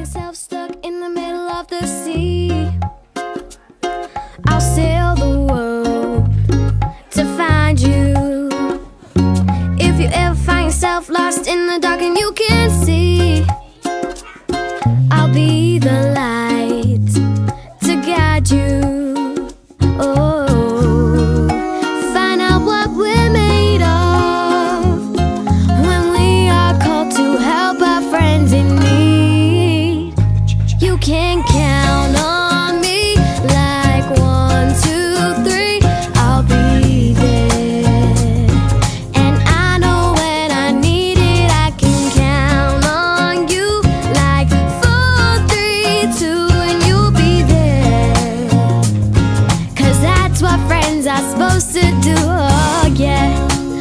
myself stuck in the middle of the sea, I'll sail the world to find you. If you ever find yourself lost in the dark and you can't see, I'll be the light to guide you. Oh, find out what we're made of when we are called to help our friends in need. You can count on me like 1, 2, 3. I'll be there, and I know when I need it, I can count on you like 4, 3, 2, and you'll be there. 'Cause that's what friends are supposed to do. Oh yeah.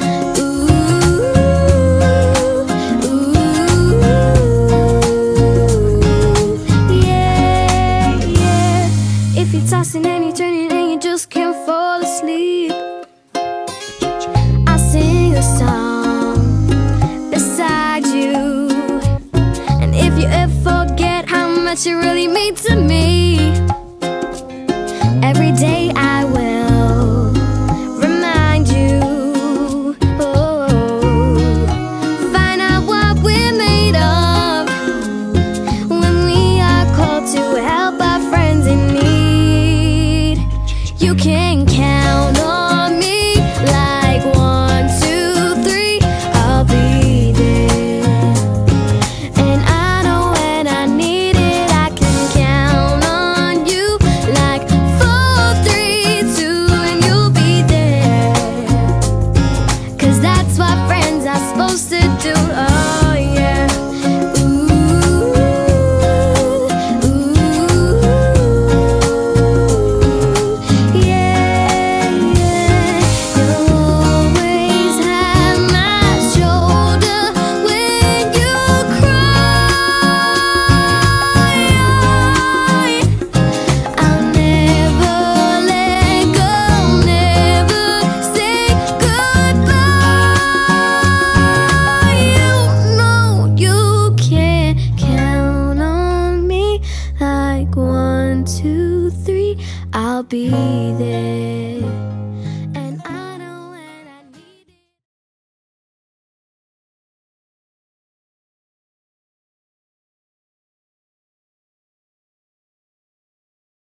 If you're tossing and you're turning and you just can't fall asleep, I'll sing a song beside you. And if you ever forget how much you really mean to me,